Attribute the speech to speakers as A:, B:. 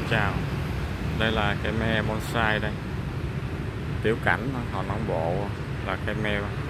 A: chào. Đây là cây me bonsai đây. Tiểu cảnh họ nông bộ là cây me